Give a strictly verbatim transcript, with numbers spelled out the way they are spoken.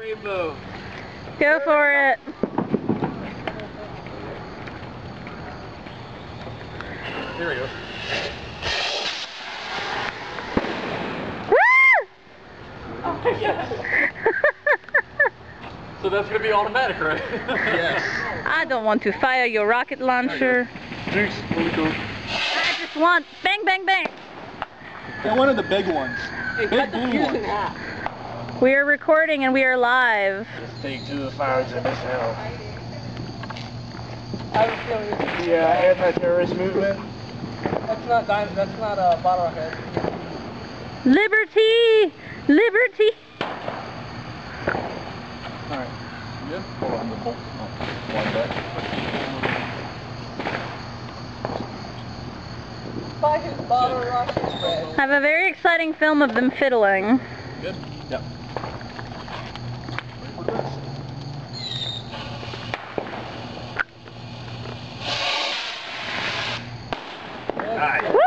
rainbow. Go for it. Here we go. Woo! Oh, yes. So that's going to be automatic, right? Yes. I don't want to fire your rocket launcher. Jinx, really cool. I just want bang, bang, bang. They're one of the big ones. Hey, big blue ones. We are recording and we are live. Just take two of fires in this hell. I have a feeling it's The uh, anti-terrorist movement. That's not diamond, that's not a bottle rocket. Liberty! Liberty! Alright. Good? Hold on, the bolt. Oh, one back. Buy his bottle rocket red. I have a very exciting film of them fiddling. Good? Yep. Wait for this. Alright. Woo!